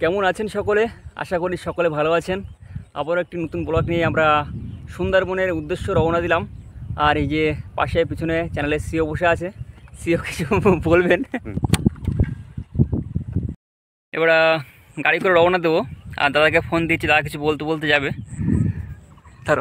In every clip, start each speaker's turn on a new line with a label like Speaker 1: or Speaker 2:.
Speaker 1: কেমন আছেন সকলে? আশা করি সকলে ভালো আছেন। আবারও একটি নতুন ব্লগ নিয়ে আমরা সুন্দরবনের উদ্দেশ্য রওনা দিলাম। আর এই যে পাশে পিছনে চ্যানেলের সিও বসে আছে, সিও কিছু বলবেন। এবার গাড়ি করে রওনা দেবো, আর দাদাকে ফোন দিচ্ছি, দাদা কিছু বলতে বলতে যাবে। ধরো।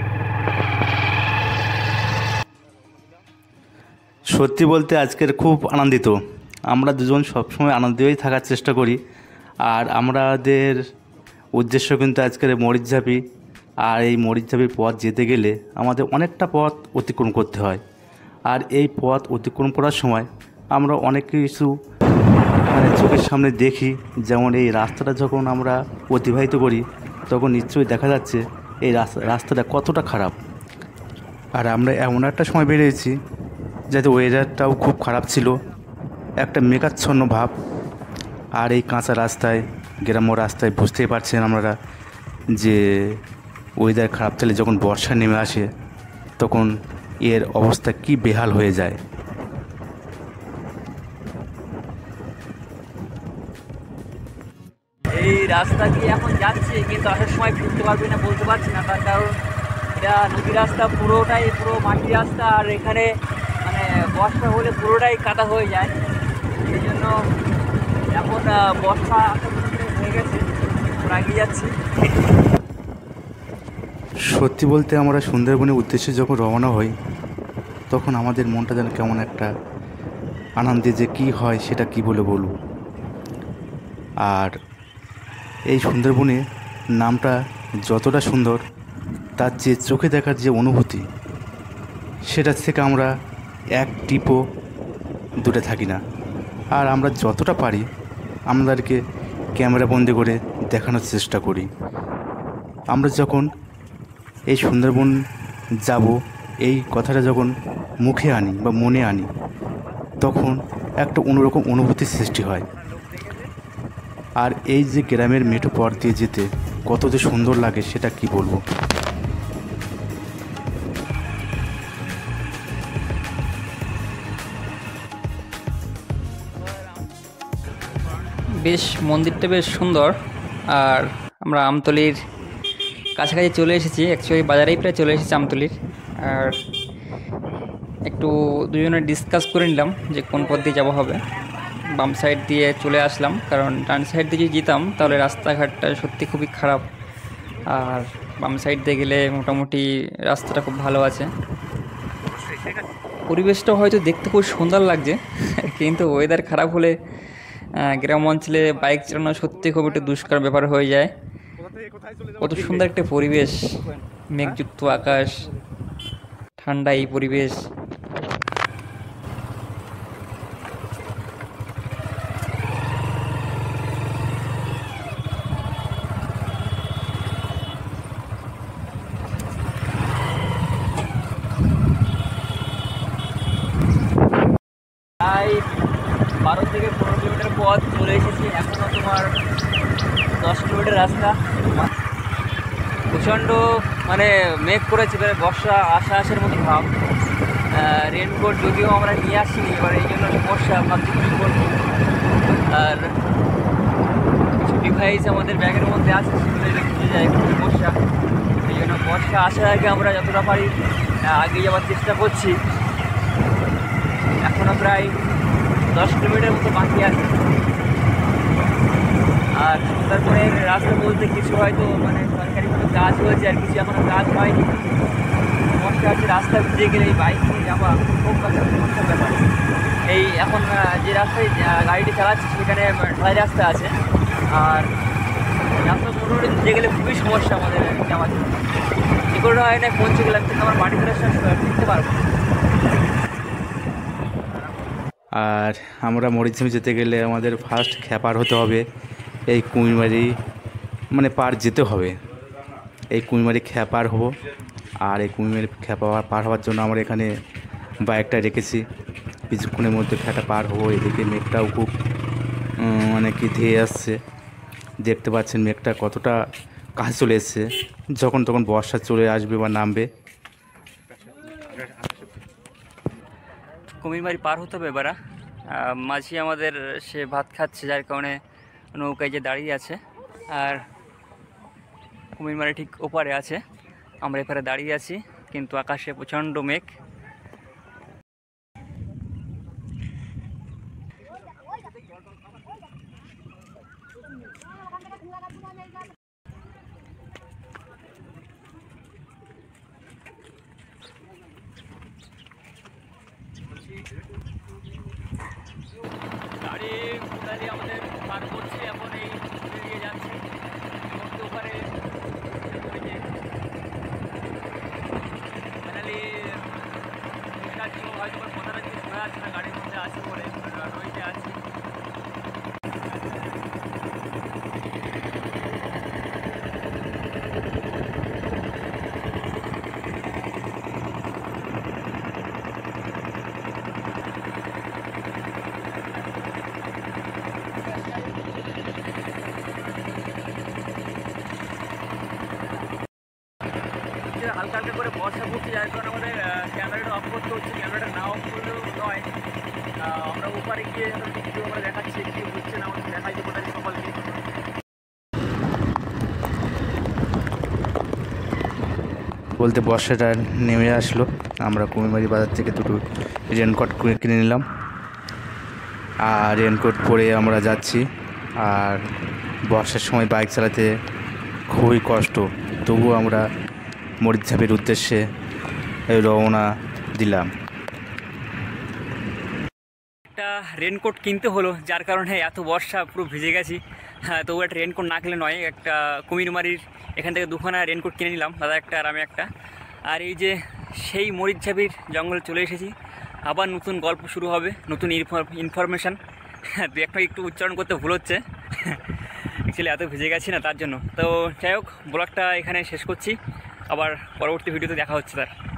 Speaker 2: সত্যি বলতে আজকের খুব আনন্দিত। আমরা দুজন সবসময় আনন্দেই থাকার চেষ্টা করি। আর আমাদের উদ্দেশ্য কিন্তু আজকের মরিচঝাপি। আর এই মরিচঝাপির পথ যেতে গেলে আমাদের অনেকটা পথ অতিক্রম করতে হয়। আর এই পথ অতিক্রম করার সময় আমরা অনেক কিছু চোখের সামনে দেখি। যেমন এই রাস্তাটা যখন আমরা অতিবাহিত করি তখন নিশ্চয়ই দেখা যাচ্ছে এই রাস্তাটা কতটা খারাপ। আর আমরা এমন একটা সময় বেরিয়েছি যাতে ওয়েদারটাও খুব খারাপ ছিল, একটা মেঘাচ্ছন্ন ভাব। আর এই কাঁচা রাস্তায়, গ্রাম্য রাস্তায় বুঝতেই পারছেন আপনারা যে ওয়েদার খারাপ থাকলে যখন বর্ষা নেমে আসে তখন এর অবস্থা কি বেহাল হয়ে যায়।
Speaker 1: এই রাস্তা দিয়ে এখন যাচ্ছি, কিন্তু আসার সময় ফিরতে পারবি না বলতে পারছি না, তার কারণ এটা নদী রাস্তা, পুরো মাটি রাস্তা। আর এখানে মানে বর্ষা হলে পুরোটাই কাদা হয়ে যায়। সেই জন্য এখন বর্ষা হয়ে গেছে, এগিয়ে যাচ্ছি।
Speaker 2: সত্যি বলতে আমরা সুন্দরবনের উদ্দেশ্যে যখন রওনা হই তখন আমাদের মনটা যেন কেমন একটা আনন্দে, যে কি হয় সেটা কি বলে বলবো। আর এই সুন্দরবনে নামটা যতটা সুন্দর, তার যে চোখে দেখার যে অনুভূতি, সেটার থেকে আমরা এক টিপও দূরে থাকি না। আর আমরা যতটা পারি আমাদেরকে ক্যামেরা বন্দি করে দেখানোর চেষ্টা করি। আমরা যখন এই সুন্দরবন যাব, এই কথাটা যখন মুখে আনি বা মনে আনি তখন একটা অন্যরকম অনুভূতির সৃষ্টি হয়। আর এই যে গ্রামের মেঠো পথ দিয়ে যেতে কত যে সুন্দর লাগে সেটা কি বলবো।
Speaker 1: বেশ মন্দিরটা বেশ সুন্দর। আর আমরা আমতলির কাছাকাছি চলে এসেছি, অ্যাকচুয়ালি বাজারেই প্রায় চলে এসেছি আমতলির। আর একটু দুজনে ডিসকাস করে নিলাম যে কোন পথ দিয়ে যাওয়া হবে। বাম সাইড দিয়ে চলে আসলাম, কারণ ডান সাইড দিয়ে যদি যেতাম তাহলে রাস্তাঘাটটা সত্যি খুবই খারাপ। আর বাম সাইড দিয়ে গেলে মোটামুটি রাস্তাটা খুব ভালো আছে, পরিবেশটা হয়তো দেখতে খুব সুন্দর লাগছে। কিন্তু ওয়েদার খারাপ হলে গ্রাম অঞ্চলে বাইক চালানো সত্যি খুব একটু দুষ্কর ব্যাপার হয়ে যায়। কত সুন্দর একটা পরিবেশ, মেঘযুক্ত আকাশ, ঠান্ডা এই পরিবেশ। প্রায় 12 থেকে 15 কিলোমিটার পথ চলে এসেছি, এখনও তোমার 10 কিলোমিটার রাস্তা। প্রচণ্ড মানে মেঘ করেছে, এবারে বর্ষা আসার মতো ভাব। রেনকোট যদিও আমরা নিয়ে আসিনি, এবার এই জন্য সমস্যা, ভাবছি কী করবো। আর কিছু ডিভাইস আমাদের ব্যাগের মধ্যে আছে, সেগুলো রেখে যায়, খুব সমস্যা। এই জন্য বর্ষা আসার আগে আমরা যতটা পারি এগিয়ে যাওয়ার চেষ্টা করছি। এখনও প্রায় 10 কিলোমিটার মতো বাকি আছে। আর সুন্দরবনের রাস্তা বলতে কিছু হয়তো মানে সরকারি কোনো কাজ হয়েছে, আর কিছু এখনও কাজ হয়নি। সমস্যা আছে রাস্তা ভিজে গেলে এই বাইক নিয়ে যাওয়া খুব সমস্যার ব্যাপার। এই এখন যে রাস্তায় গাড়িটি চালাচ্ছি সেখানে ঢালাই রাস্তা আছে, আর রাস্তা মোটামুটি ভিজে গেলে খুবই সমস্যা আমাদের যাওয়ার জন্য। কী করে হয় না পৌঁছে গেলাম, কিন্তু আমার বাড়ি ফেরার সময় ফিরতে পারবো।
Speaker 2: আর আমরা মরিচঝাপি যেতে গেলে আমাদের ফার্স্ট খ্যাপার হতে হবে, এই কুমিরমারি মানে পার যেতে হবে। এই কুমিরমারি খ্যাপার হবো। আর এই কুমিরমারি খ্যাপা পার হওয়ার জন্য আমরা এখানে বাইকটা রেখেছি, কিছুক্ষণের মধ্যে খ্যাপা পার হবো। এদিকে মেঘটাও খুব মানে কি ধেয়ে আসছে, দেখতে পাচ্ছেন মেঘটা কতটা কাছে চলে এসছে। যখন তখন বর্ষা চলে আসবে বা নামবে।
Speaker 1: কুমিরমারি পার হতে হবে এবার। মাঝি আমাদের সে ভাত খাচ্ছে, যার কারণে নৌকায় যে দাঁড়িয়ে আছে, আর কুমিরমারি ঠিক ওপারে আছে, আমরা এপারে দাঁড়িয়ে আছি, কিন্তু আকাশে প্রচণ্ড মেঘ। গাড়ি কোদালি আমাদের পার করছে, এখন এই এগিয়ে যাচ্ছে ওপারে। ফাইনালি হয়তো কথাটা কিছু শোনা যাচ্ছে না, গাড়ির মধ্যে আছে বলে রইতে আছি। হালকা হালকা করে বর্ষা পড়ছে, যার কারণে আমাদের ক্যামেরাটা অফ করতে হচ্ছে। ক্যামেরাটা না অফ করলেও নয়, আমরা ওপারে গিয়ে ভিডিও আমরা দেখাচ্ছি কি হচ্ছে না, আমাদের দেখাই দেবো তাই সকলকে।
Speaker 2: বলতে বর্ষাটা নেমে আসলো, আমরা কুমিরমারি বাজার থেকে দুটো রেনকোট কিনে নিলাম, আর রেনকোট পরে আমরা যাচ্ছি। আর বর্ষার সময় বাইক চালাতে খুবই কষ্ট, তবুও আমরা মরিচঝাপির উদ্দেশ্যে রওনা দিলাম।
Speaker 1: একটা রেনকোট কিনতে হলো, যার কারণে এত বর্ষা পুরো ভিজে গেছি। হ্যাঁ, তবু একটা রেনকোট না কিনলে নয়। একটা কুমিরমারির এখান থেকে দুখানা রেনকোট কিনে নিলাম, দাদা একটা আর আমি একটা। আর এই যে সেই মরিচঝাপির জঙ্গলে চলে এসেছি, আবার নতুন গল্প শুরু হবে, নতুন ইনফরমেশান। দু একটা একটু উচ্চারণ করতে ভুল হচ্ছে, অ্যাকচুয়ালি এত ভিজে গেছি না, তার জন্য। তো যাই হোক, ব্লগটা এখানে শেষ করছি, আবার পরবর্তী ভিডিওতে দেখা হচ্ছে তার।